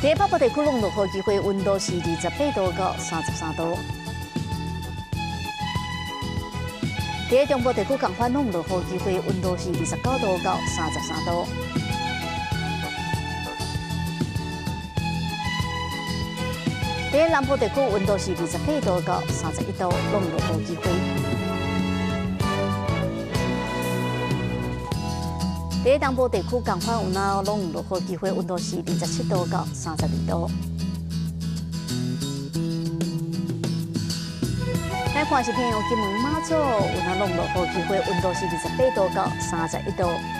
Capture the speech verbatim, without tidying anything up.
第北部地区拢落雨机会，温度是二十八度到三十三度。第中部地区共款拢落雨机会，温度是二十九度到三十三度。第南部地区温度是二十八度到三十一度，拢落雨机会。第东部地区共款有哪拢有落雨机会，温度是二十七度到三十二度。来看是偏向金门马祖有哪拢落雨机会，温度是二十八度到三十一度。